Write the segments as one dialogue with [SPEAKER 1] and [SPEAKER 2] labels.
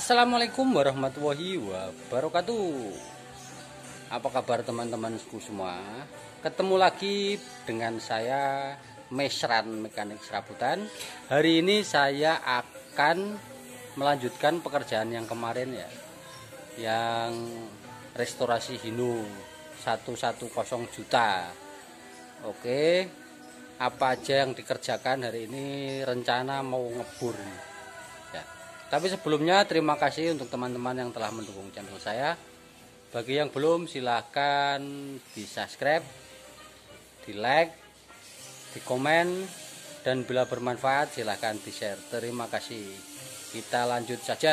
[SPEAKER 1] Assalamualaikum warahmatullahi wabarakatuh. Apa kabar teman-temanku semua? Ketemu lagi dengan saya Mesran Mekanik Serabutan. Hari ini saya akan melanjutkan pekerjaan yang kemarin ya, yang restorasi Hino 110 juta. Oke, apa aja yang dikerjakan hari ini? Rencana mau ngebur ya. Tapi sebelumnya terima kasih untuk teman-teman yang telah mendukung channel saya. Bagi yang belum, silahkan di subscribe, di like, di komen, dan bila bermanfaat silahkan di share. Terima kasih. Kita lanjut saja.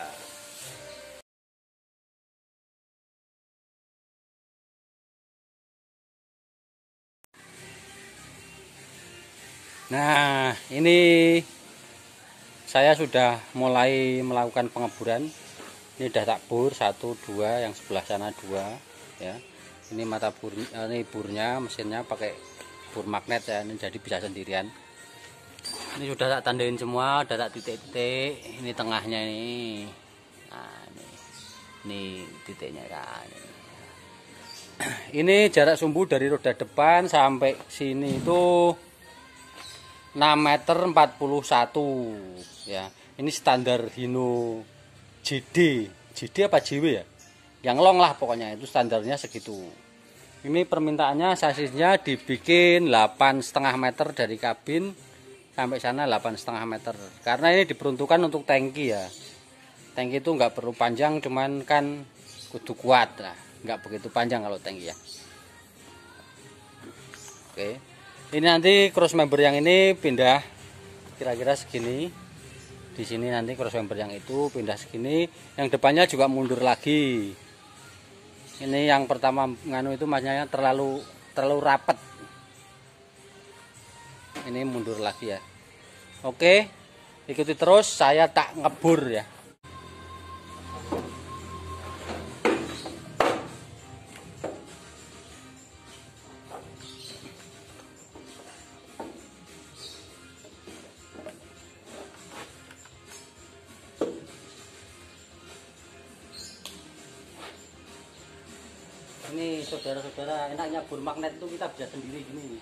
[SPEAKER 1] Nah, ini saya sudah mulai melakukan pengeburan. Ini udah tak bur 1, 2, yang sebelah sana 2 ya. Ini mata bur, ini burnya, mesinnya pakai bur magnet ya, ini jadi bisa sendirian. Ini sudah tak tandain semua, udah tak titik-titik. Ini tengahnya ini. Nah, ini titiknya kan. Ini jarak sumbu dari roda depan sampai sini itu 6 meter 41 ya. Ini standar Hino JD apa JW ya, yang long lah pokoknya, itu standarnya segitu. Ini permintaannya sasisnya dibikin 8,5 meter dari kabin sampai sana, 8,5 meter, karena ini diperuntukkan untuk tangki ya. Tangki itu nggak perlu panjang, cuman kan kudu kuat lah, nggak begitu panjang kalau tangki ya. Oke, ini nanti cross member yang ini pindah kira-kira segini. Di sini nanti cross member yang itu pindah segini, yang depannya juga mundur lagi. Ini yang pertama nganu itu masnya terlalu rapat. Ini mundur lagi ya. Oke, ikuti terus, saya tak ngebur ya. Ini saudara-saudara, enaknya bur magnet itu kita bisa sendiri gini.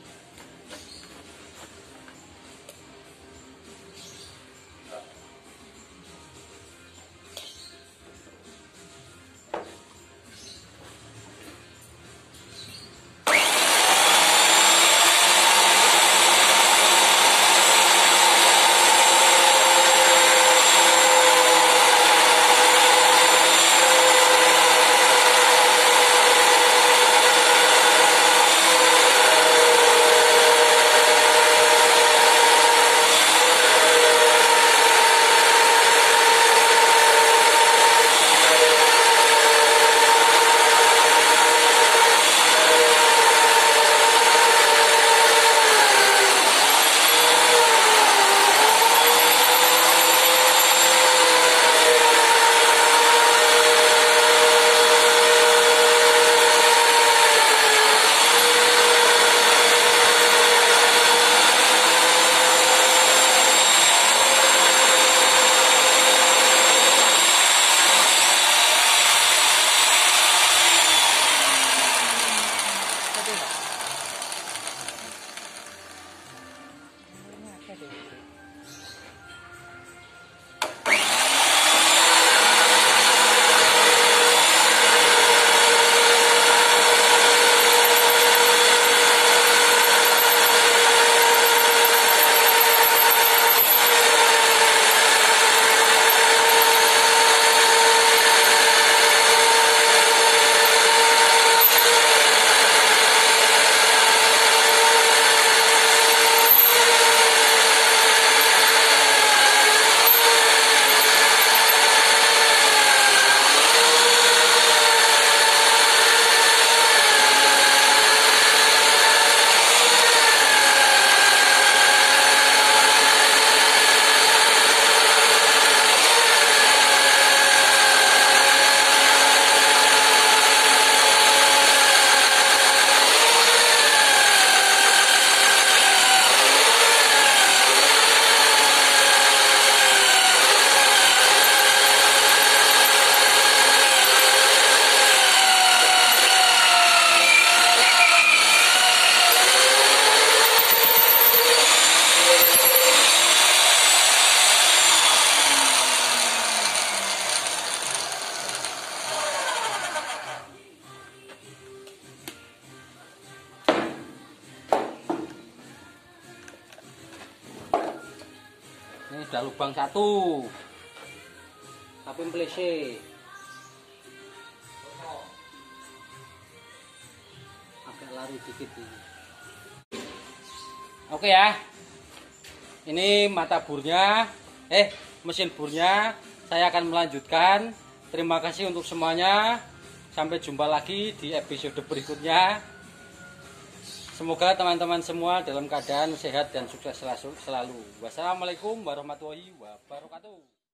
[SPEAKER 1] sudah lubang satu. Tapi plese. Agak lari dikit ini. Oke ya. Ini mata burnya, mesin burnya. Saya akan melanjutkan. Terima kasih untuk semuanya. Sampai jumpa lagi di episode berikutnya. Semoga teman-teman semua dalam keadaan sehat dan sukses selalu. Wassalamualaikum warahmatullahi wabarakatuh.